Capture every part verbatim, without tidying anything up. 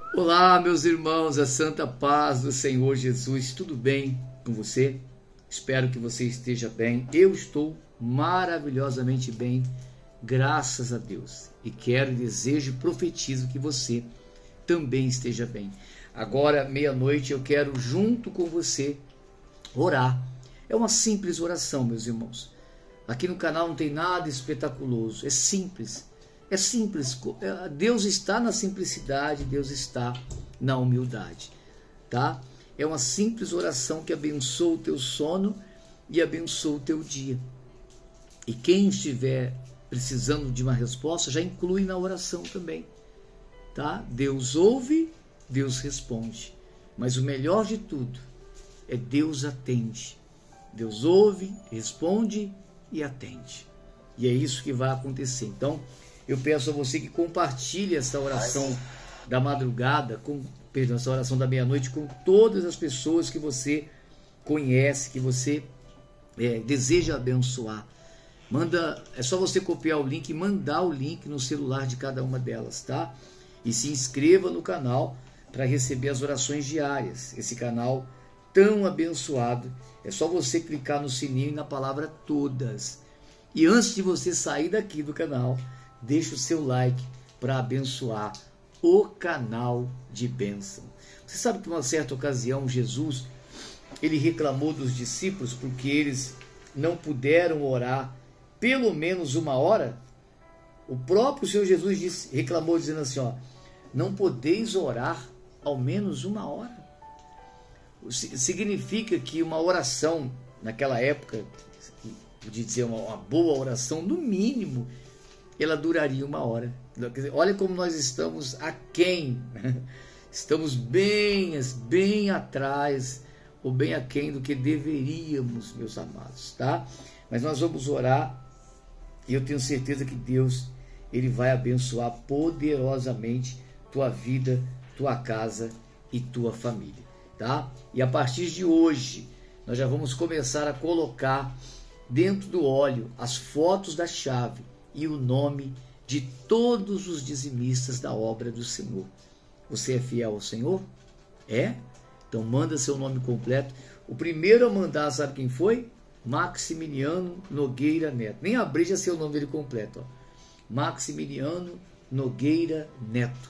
Olá, meus irmãos, a santa paz do Senhor Jesus, tudo bem com você? Espero que você esteja bem. Eu estou maravilhosamente bem, graças a Deus. E quero, desejo e profetizo que você também esteja bem. Agora, meia-noite, eu quero, junto com você, orar. É uma simples oração, meus irmãos. Aqui no canal não tem nada espetaculoso, é simples. É simples, Deus está na simplicidade, Deus está na humildade, tá? É uma simples oração que abençoa o teu sono e abençoa o teu dia. E quem estiver precisando de uma resposta, já inclui na oração também, tá? Deus ouve, Deus responde, mas o melhor de tudo é Deus atende. Deus ouve, responde e atende. E é isso que vai acontecer. Então, eu peço a você que compartilhe essa oração da madrugada, com, perdão, essa oração da meia-noite com todas as pessoas que você conhece, que você é, deseja abençoar. Manda, é só você copiar o link e mandar o link no celular de cada uma delas, tá? E se inscreva no canal para receber as orações diárias. Esse canal tão abençoado. É só você clicar no sininho e na palavra todas. E antes de você sair daqui do canal, deixa o seu like para abençoar o canal de bênção. Você sabe que uma certa ocasião Jesus, ele reclamou dos discípulos porque eles não puderam orar pelo menos uma hora? O próprio Senhor Jesus disse, reclamou dizendo assim, ó, não podeis orar ao menos uma hora? Significa que uma oração naquela época, podia dizer uma, uma boa oração, no mínimo, ela duraria uma hora. Olha como nós estamos aquém, estamos bem, bem atrás, ou bem aquém do que deveríamos, meus amados, tá? Mas nós vamos orar, e eu tenho certeza que Deus, Ele vai abençoar poderosamente tua vida, tua casa e tua família, tá? E a partir de hoje, nós já vamos começar a colocar dentro do óleo as fotos da chave, e o nome de todos os dizimistas da obra do Senhor. Você é fiel ao Senhor? É? Então manda seu nome completo. O primeiro a mandar, sabe quem foi? Maximiliano Nogueira Neto. Nem abri já seu nome dele completo. Ó. Maximiliano Nogueira Neto.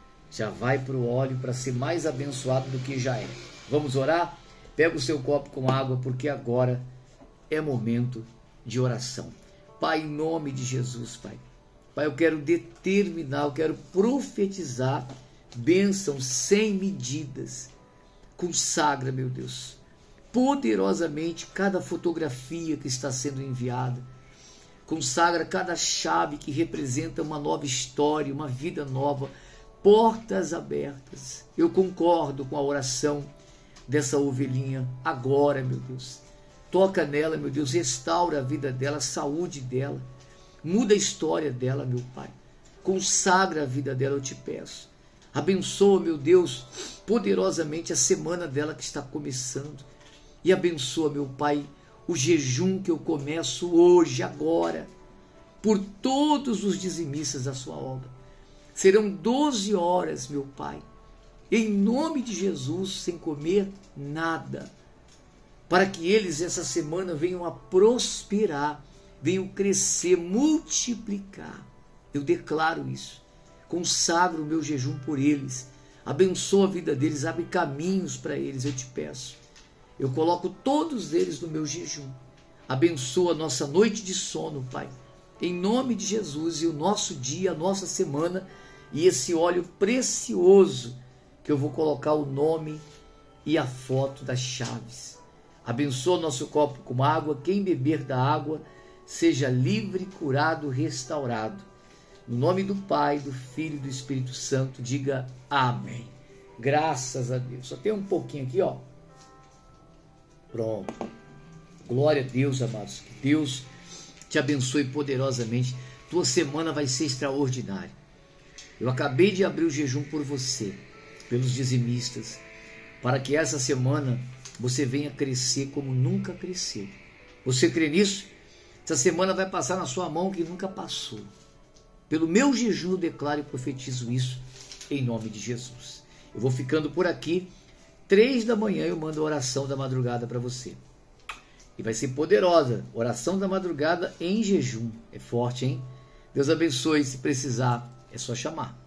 Já vai para o óleo para ser mais abençoado do que já é. Vamos orar? Pega o seu copo com água, porque agora é momento de oração. Pai, em nome de Jesus, Pai. Pai, eu quero determinar, eu quero profetizar bênção sem medidas. Consagra, meu Deus, poderosamente cada fotografia que está sendo enviada. Consagra cada chave que representa uma nova história, uma vida nova, portas abertas. Eu concordo com a oração dessa ovelhinha agora, meu Deus. Toca nela, meu Deus, restaura a vida dela, a saúde dela, muda a história dela, meu Pai. Consagra a vida dela, eu te peço. Abençoa, meu Deus, poderosamente a semana dela que está começando. E abençoa, meu Pai, o jejum que eu começo hoje, agora, por todos os dizimistas da sua obra. Serão doze horas, meu Pai, em nome de Jesus, sem comer nada, para que eles essa semana venham a prosperar, venham crescer, multiplicar. Eu declaro isso. Consagro o meu jejum por eles. Abençoa a vida deles, abre caminhos para eles, eu te peço. Eu coloco todos eles no meu jejum. Abençoa a nossa noite de sono, Pai. Em nome de Jesus, e o nosso dia, a nossa semana, e esse óleo precioso, que eu vou colocar o nome e a foto das chaves. Abençoa nosso copo com água, quem beber da água seja livre, curado, restaurado. No nome do Pai, do Filho e do Espírito Santo, diga amém. Graças a Deus. Só tem um pouquinho aqui, ó. Pronto. Glória a Deus, amados. Que Deus te abençoe poderosamente. Tua semana vai ser extraordinária. Eu acabei de abrir o jejum por você, pelos dizimistas, para que essa semana você venha crescer como nunca cresceu. Você crê nisso? Essa semana vai passar na sua mão que nunca passou. Pelo meu jejum eu declaro e profetizo isso. em nome de Jesus. Eu vou ficando por aqui. Três da manhã eu mando a oração da madrugada para você. E vai ser poderosa. Oração da madrugada em jejum. É forte, hein? Deus abençoe. Se precisar, é só chamar.